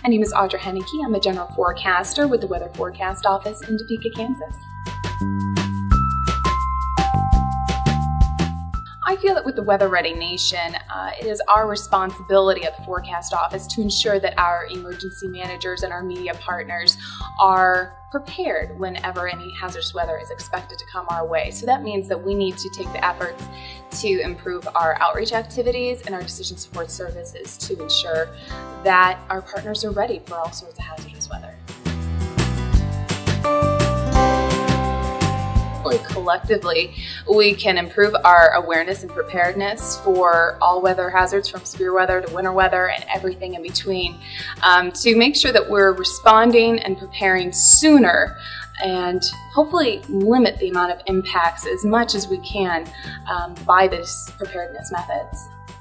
My name is Audra Hennecke. I'm a general forecaster with the Weather Forecast Office in Topeka, Kansas. I feel that with the Weather Ready Nation, it is our responsibility at the Forecast Office to ensure that our emergency managers and our media partners are prepared whenever any hazardous weather is expected to come our way. So that means that we need to take the efforts to improve our outreach activities and our decision support services to ensure that our partners are ready for all sorts of hazardous weather. Collectively, we can improve our awareness and preparedness for all weather hazards, from severe weather to winter weather and everything in between, to make sure that we're responding and preparing sooner and hopefully limit the amount of impacts as much as we can by these preparedness methods.